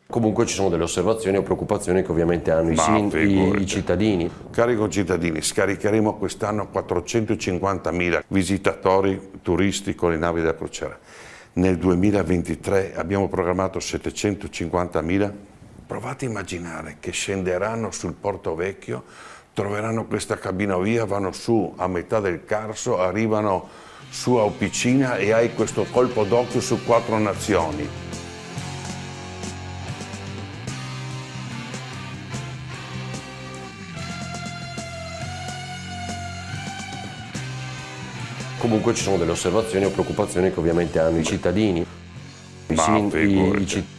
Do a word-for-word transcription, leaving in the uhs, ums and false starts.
Comunque ci sono delle osservazioni o preoccupazioni che ovviamente hanno i, Ma sin- i, figurati. i cittadini. Cari concittadini, scaricheremo quest'anno quattrocentocinquantamila visitatori turisti con le navi da crociera. Nel duemilaventitré abbiamo programmato settecentocinquantamila. Provate a immaginare che scenderanno sul Porto Vecchio, troveranno questa cabinovia, vanno su a metà del Carso, arrivano su a Opicina e hai questo colpo d'occhio su quattro nazioni. Comunque ci sono delle osservazioni o preoccupazioni che ovviamente hanno i cittadini. I, Ma sin- i- i figurati. citt-